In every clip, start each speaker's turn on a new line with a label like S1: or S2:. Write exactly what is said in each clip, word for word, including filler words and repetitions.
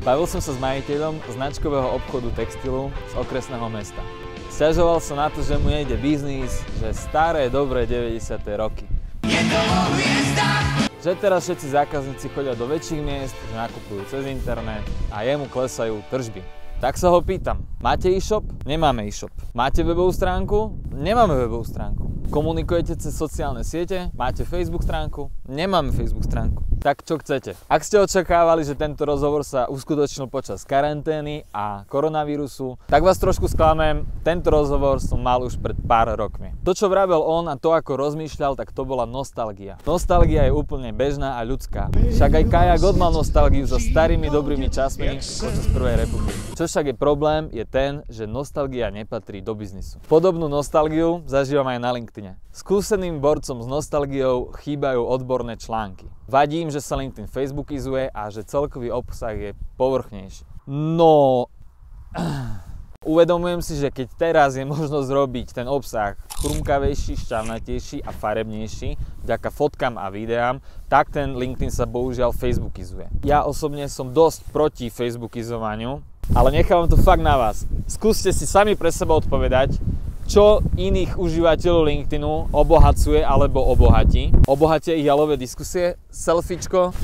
S1: Bavil som sa s majiteľom značkového obchodu textilu z okresného mesta. Sťažoval sa na to, že mu nejde biznis, že staré, dobré deväťdesiate roky. Že teraz všetci zákazníci chodia do väčších miest, že nakupujú cez internet a jemu klesajú tržby. Tak sa ho pýtam, máte e-shop? Nemáme e-shop. Máte webovú stránku? Nemáme webovú stránku. Komunikujete cez sociálne siete? Máte Facebook stránku? Nemáme Facebook stránku. Tak čo chcete? Ak ste očakávali, že tento rozhovor sa uskutočnil počas karantény a koronavírusu, tak vás trošku sklamem, tento rozhovor som mal už pred pár rokmi. To, čo vravel on a to, ako rozmýšľal, tak to bola nostalgia. Nostalgia je úplne bežná a ľudská. Však aj Kaja God mal nostalgiu so starými dobrými časmi počas prvej republiky. Čo však je problém, je ten, že nostalgia nepatrí do biznisu. Podobnú nostalgiu zažívam aj na LinkedIne. Skúseným borcom s nostalgiou chýbajú odborné články. Vadí im, že sa LinkedIn facebookizuje a že celkový obsah je povrchnejší. No, uvedomujem si, že keď teraz je možnosť robiť ten obsah chrumkavejší, šťavnatejší a farebnejší vďaka fotkám a videám, tak ten LinkedIn sa bohužiaľ facebookizuje. Ja osobne som dosť proti facebookizovaniu, ale nechávam to fakt na vás. Skúste si sami pre seba odpovedať, čo iných užívateľov LinkedInu obohacuje alebo obohatí. Obohatia ich jalové diskusie, selfiečko.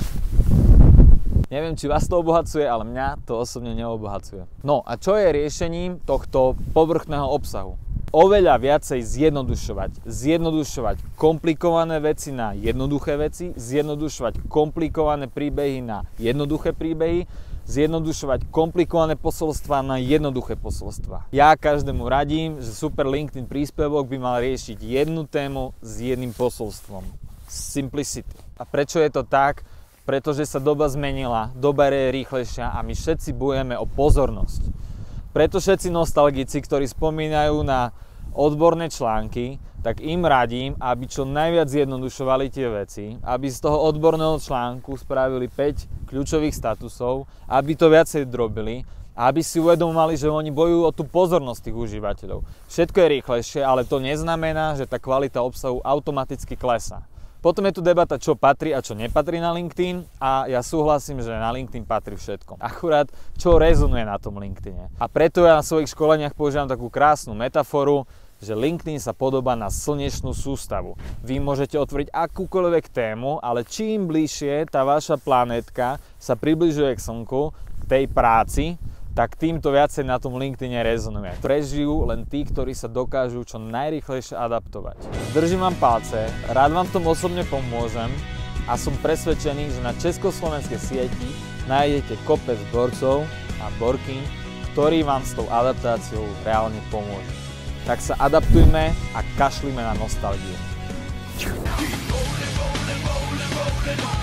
S1: Neviem, či vás to obohacuje, ale mňa to osobne neobohacuje. No a čo je riešením tohto povrchného obsahu? Oveľa viacej zjednodušovať. Zjednodušovať komplikované veci na jednoduché veci, zjednodušovať komplikované príbehy na jednoduché príbehy, zjednodušovať komplikované posolstvá na jednoduché posolstvá. Ja každému radím, že super LinkedIn príspevok by mal riešiť jednu tému s jedným posolstvom. Simplicity. A prečo je to tak? Pretože sa doba zmenila, doba je rýchlejšia a my všetci bojujeme o pozornosť. Preto všetci nostalgici, ktorí spomínajú na odborné články, tak im radím, aby čo najviac zjednodušovali tie veci, aby z toho odborného článku spravili päť kľúčových statusov, aby to viacej drobili a aby si uvedomovali, že oni bojujú o tú pozornosť tých užívateľov. Všetko je rýchlejšie, ale to neznamená, že tá kvalita obsahu automaticky klesá. Potom je tu debata, čo patrí a čo nepatrí na LinkedIn a ja súhlasím, že na LinkedIn patrí všetko. Akurát, čo rezonuje na tom LinkedIne. A preto ja na svojich školeniach používam takú krásnu metaforu, že LinkedIn sa podobá na slnečnú sústavu. Vy môžete otvoriť akúkoľvek tému, ale čím bližšie tá vaša planétka sa približuje k Slnku, k tej práci, tak týmto viacej na tom LinkedIne rezonuje. Prežijú len tí, ktorí sa dokážu čo najrýchlejšie adaptovať. Držím vám palce, rád vám v tom osobne pomôžem a som presvedčený, že na československej sieti nájdete kopec borcov a borkyň, ktorí vám s tou adaptáciou reálne pomôžu. Tak sa adaptujme a kašlime na nostalgiu.